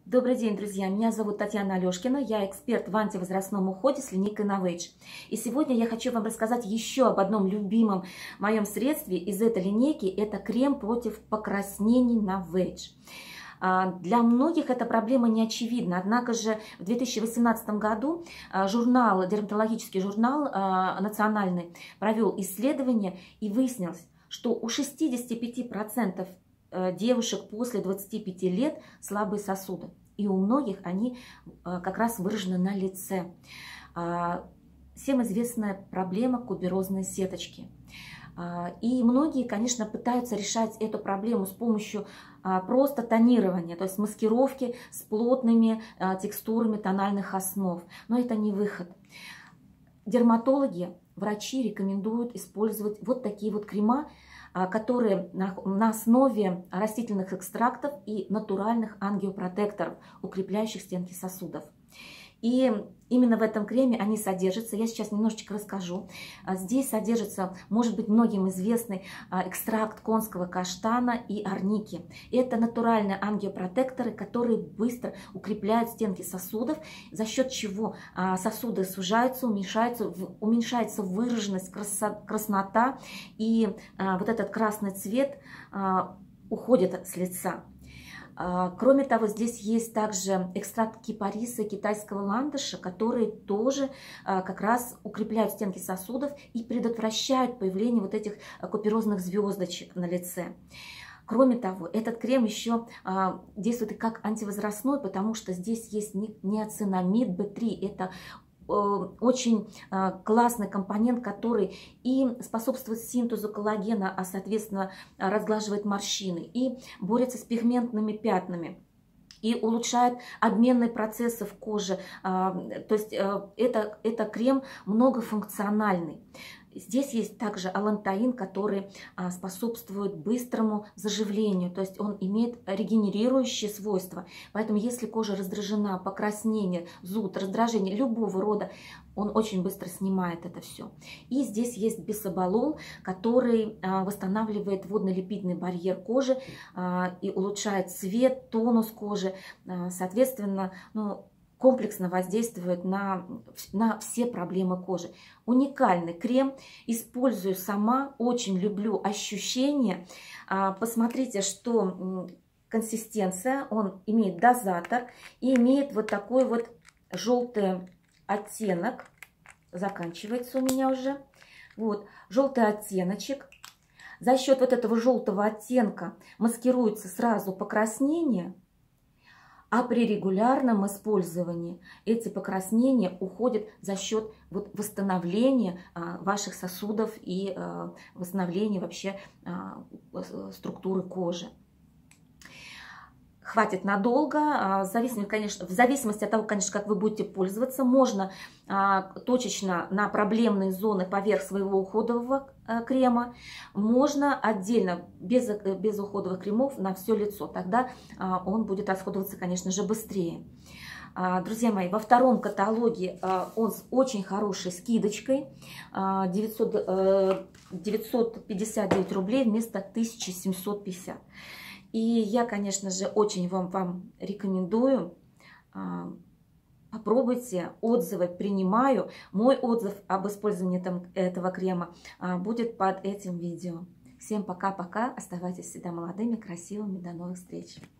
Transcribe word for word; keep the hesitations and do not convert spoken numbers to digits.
Добрый день, друзья! Меня зовут Татьяна Алешкина, я эксперт в антивозрастном уходе с линейкой Novage. И сегодня я хочу вам рассказать еще об одном любимом моем средстве из этой линейки. Это крем против покраснений Novage. Для многих эта проблема не очевидна, однако же в две тысячи восемнадцатом году журнал, дерматологический журнал национальный провел исследование и выяснилось, что у шестидесяти пяти процентов девушек после двадцати пяти лет слабые сосуды. И у многих они как раз выражены на лице. Всем известная проблема куберозной сеточки. И многие, конечно, пытаются решать эту проблему с помощью просто тонирования, то есть маскировки с плотными текстурами тональных основ. Но это не выход. Дерматологи, врачи рекомендуют использовать вот такие вот крема, которые на основе растительных экстрактов и натуральных ангиопротекторов, укрепляющих стенки сосудов. И именно в этом креме они содержатся. Я сейчас немножечко расскажу. Здесь содержится, может быть, многим известный экстракт конского каштана и арники. Это натуральные ангиопротекторы, которые быстро укрепляют стенки сосудов, за счет чего сосуды сужаются, уменьшаются, уменьшается выраженность, краснота, и вот этот красный цвет уходит с лица. Кроме того, здесь есть также экстракт кипариса китайского ландыша, которые тоже как раз укрепляют стенки сосудов и предотвращают появление вот этих куперозных звездочек на лице. Кроме того, этот крем еще действует как антивозрастной, потому что здесь есть ниацинамид бэ три. Это очень классный компонент, который и способствует синтезу коллагена, а соответственно разглаживает морщины, и борется с пигментными пятнами, и улучшает обменные процессы в коже. То есть это, это крем многофункциональный. Здесь есть также алантаин, который способствует быстрому заживлению, то есть он имеет регенерирующие свойства. Поэтому если кожа раздражена, покраснение, зуд, раздражение любого рода, он очень быстро снимает это все. И здесь есть бисоболол, который восстанавливает водно-липидный барьер кожи и улучшает цвет, тонус кожи, соответственно, ну, комплексно воздействует на, на все проблемы кожи. Уникальный крем, использую сама, очень люблю ощущения. Посмотрите, что консистенция, он имеет дозатор и имеет вот такой вот желтый оттенок. Заканчивается у меня уже. Вот, желтый оттеночек. За счет вот этого желтого оттенка маскируется сразу покраснение. А при регулярном использовании эти покраснения уходят за счет вот восстановления а, ваших сосудов и а, восстановления вообще а, структуры кожи. Хватит надолго, в зависимости, конечно, в зависимости от того, конечно, как вы будете пользоваться. Можно а, точечно на проблемные зоны поверх своего уходового а, крема. Можно отдельно, без, без уходовых кремов, на все лицо. Тогда а, он будет расходоваться, конечно же, быстрее. А, друзья мои, во втором каталоге а, он с очень хорошей скидочкой. А, девятьсот, а, девятьсот пятьдесят девять рублей вместо тысячи семисот пятидесяти. И я, конечно же, очень вам, вам рекомендую, попробуйте, отзывы принимаю. Мой отзыв об использовании там, этого крема будет под этим видео. Всем пока-пока, оставайтесь всегда молодыми, красивыми, до новых встреч!